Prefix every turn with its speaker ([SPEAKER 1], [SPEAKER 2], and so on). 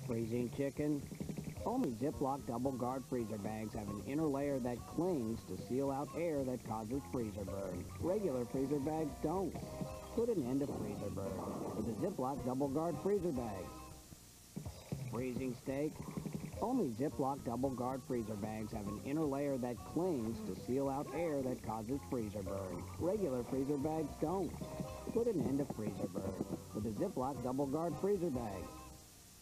[SPEAKER 1] Freezing chicken. Only Ziplock double guard freezer bags have an inner layer that clings to seal out air that causes freezer burn. Regular freezer bags don't. Put an end to freezer burn with a Ziplock double guard freezer bag. Freezing steak. Only Ziplock double guard freezer bags have an inner layer that clings to seal out air that causes freezer burn. Regular freezer bags don't. Put an end to freezer burn with a Ziplock double guard freezer bag.